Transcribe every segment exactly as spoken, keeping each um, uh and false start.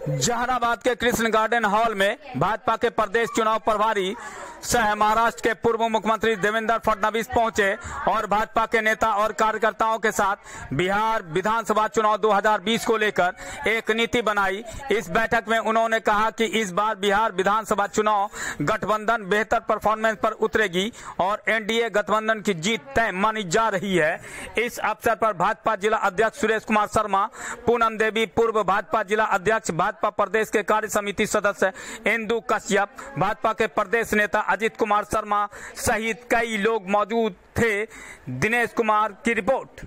जहानाबाद के Krishna garden hall में भाजपा के प्रदेश चुनाव प्रभारी सह महाराष्ट्र के पूर्व मुख्यमंत्री देवेंद्र फडणवीस पहुंचे और भाजपा के नेता और कार्यकर्ताओं के साथ बिहार विधानसभा चुनाव दो हज़ार बीस को लेकर एक नीति बनाई। इस बैठक में उन्होंने कहा कि इस बार बिहार विधानसभा चुनाव गठबंधन बेहतर परफॉर्मेंस पर उतरेगी और एनडीए गठबंधन की जीत तय मानी जा रही है। इस अवसर पर भाजपा जिला अध्यक्ष सुरेश कुमार शर्मा, पूनम देवी पूर्व भाजपा जिला अध्यक्ष, भाजपा प्रदेश के कार्य समिति सदस्य इंदु कश्यप, भाजपा के प्रदेश नेता अजित कुमार शर्मा सहित कई लोग मौजूद थे। दिनेश कुमार की रिपोर्ट।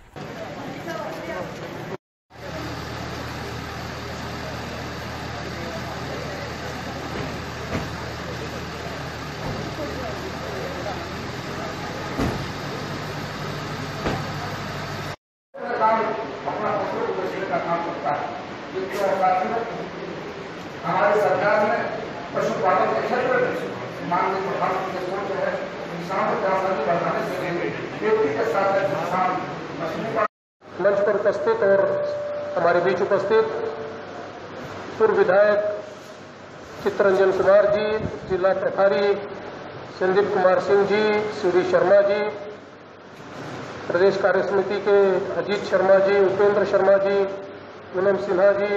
हमारी सरकार ने पशुपालन के क्षेत्र में माननीय प्रधानमंत्री की सोच है किसानों को आमदनी बढ़ाने के लिए खेती के साथ किसान मछली मंच पर उपस्थित और हमारे बीच उपस्थित पूर्व विधायक चित्तरंजन कुमार जी, जिला प्रभारी संदीप कुमार सिंह जी, सीडी शर्मा जी, प्रदेश कार्य समिति के अजीत शर्मा जी, उपेंद्र शर्मा जी, पूनम सिन्हा जी,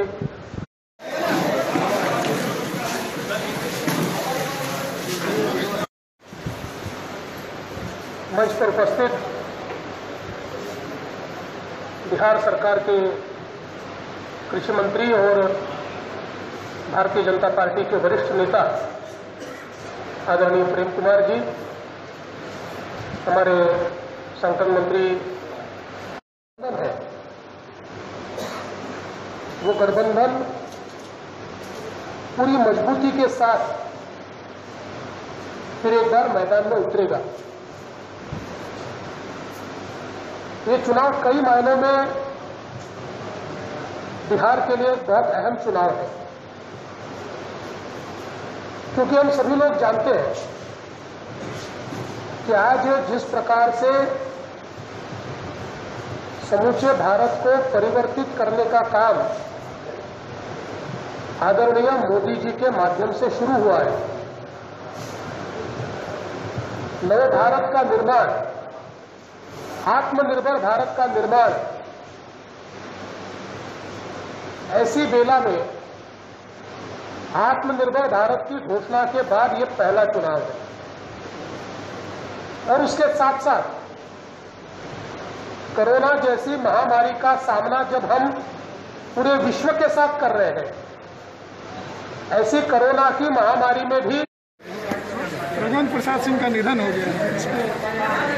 मंच पर उपस्थित बिहार सरकार के कृषि मंत्री और भारतीय जनता पार्टी के वरिष्ठ नेता आदरणीय प्रेम कुमार जी, हमारे संगठन मंत्री है, वो गठबंधन पूरी मजबूती के साथ फिर एक बार मैदान में उतरेगा। ये चुनाव कई मायनों में बिहार के लिए बहुत अहम चुनाव है, क्योंकि हम सभी लोग जानते हैं कि आज जिस प्रकार से समूचे भारत को परिवर्तित करने का काम आदरणीय मोदी जी के माध्यम से शुरू हुआ है, नए भारत का निर्माण, आत्मनिर्भर भारत का निर्माण, ऐसी बेला में आत्मनिर्भर भारत की घोषणा के बाद ये पहला चुनाव है। और उसके साथ साथ कोरोना जैसी महामारी का सामना जब हम पूरे विश्व के साथ कर रहे हैं, ऐसी कोरोना की महामारी में भी राजेंद्र प्रसाद सिंह का निधन हो गया है।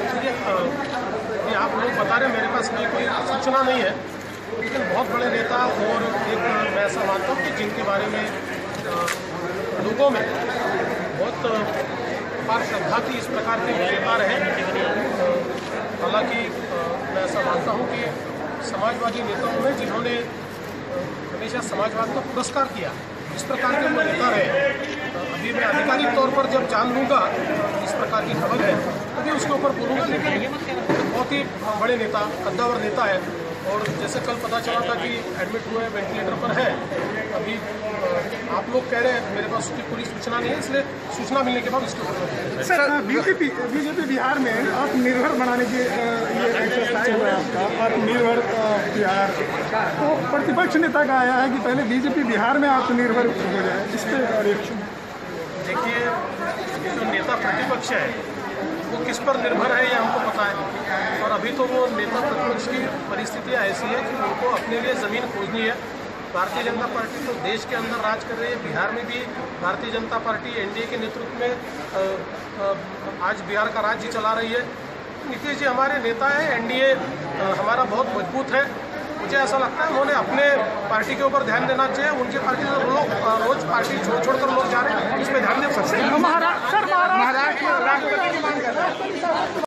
ये आप लोग बता रहे, मेरे पास नहीं कोई सूचना नहीं है, लेकिन बहुत बड़े नेता और एक मैं ऐसा मानता हूँ कि जिनके बारे में लोगों में बहुत बार श्रद्धा थी, इस प्रकार के नेता रहे। हालांकि मैं ऐसा मानता हूँ कि समाजवादी नेताओं में जिन्होंने हमेशा समाजवाद को पुरस्कार किया, इस प्रकार के वो नेता रहे। अभी मैं आधिकारिक तौर पर जब जान लूँगा इस प्रकार की खबर है तभी उसके ऊपर बोलूँगा, लेकिन बहुत ही बड़े नेता, कद्दावर नेता है। और जैसे कल पता चला था कि एडमिट हुए, वेंटिलेटर पर है। अभी आप लोग कह रहे हैं, मेरे पास उसकी पूरी सूचना नहीं है, इसलिए सूचना मिलने के बाद उसके ऊपर। सर, बीजेपी बीजेपी बिहार में आत्मनिर्भर बनाने की ये एक्सरसाइज हुआ है आपका, आत्मनिर्भर बिहार, तो प्रतिपक्ष नेता का आया है कि पहले बीजेपी बिहार में आत्मनिर्भर हो जाए, इस पर रिएक्शन। देखिए, जो नेता प्रतिपक्ष है वो किस पर निर्भर है ये हमको पता है, और अभी तो वो नेता प्रतिपक्ष की परिस्थितियाँ ऐसी है कि उनको अपने लिए ज़मीन खोजनी है। भारतीय जनता पार्टी तो देश के अंदर राज कर रही है, बिहार में भी भारतीय जनता पार्टी एनडीए के नेतृत्व में आ, आ, आज बिहार का राज्य चला रही है। नीतीश जी हमारे नेता हैं, एनडीए हमारा बहुत मजबूत है। मुझे ऐसा लगता है उन्होंने अपने पार्टी के ऊपर ध्यान देना चाहिए। उनकी पार्टी से लोग रोज पार्टी छोड़ छोड़ कर लोग जा रहे हैं, इस पर ध्यान दे सकते हैं। महाराष्ट्र राष्ट्रपति की मांग कर रहे हैं।